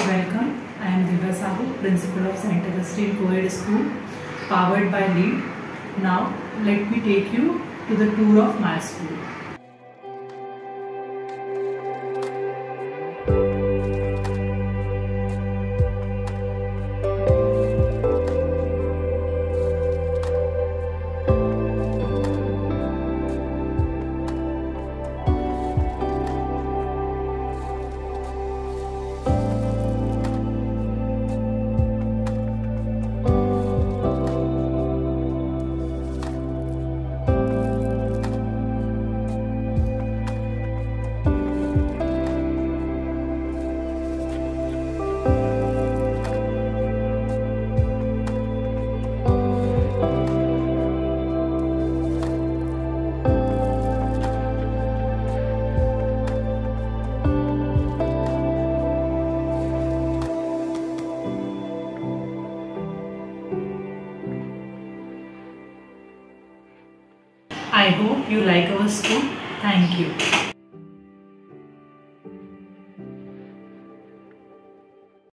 Welcome. I am Principal of St. Augustine Co-Ed School, powered by LEAD. Now, let me take you to the tour of my school. I hope you like our school. Thank you.